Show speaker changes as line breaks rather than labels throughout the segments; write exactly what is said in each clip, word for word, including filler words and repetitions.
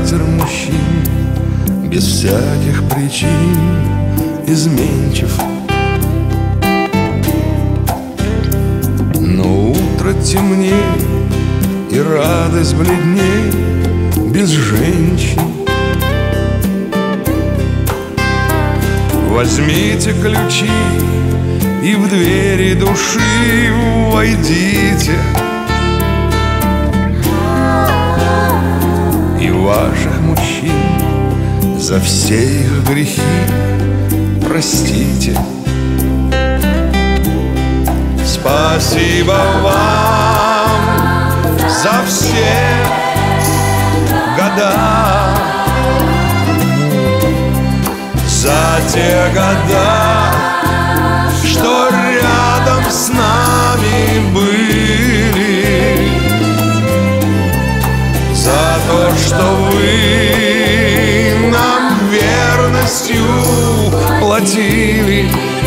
характер мужчин без всяких причин изменчив. Но утро темней и радость бледней без женщин. Возьмите ключи и в двери души войдите, и ваших мужчин за все их грехи простите. Спасибо вам за все года, за те года, что рядом с нами были, за то, что вы нам верностью платили.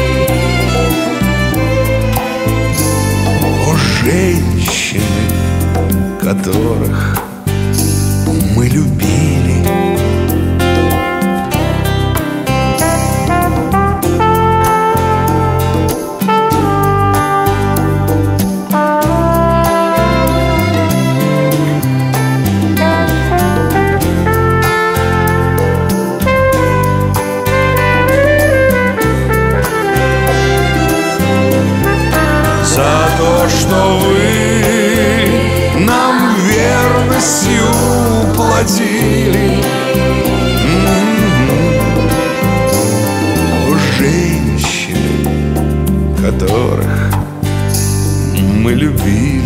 О, женщины, которых мы любили. За то, что вы нам верностью платили. О, женщины, которых мы любили.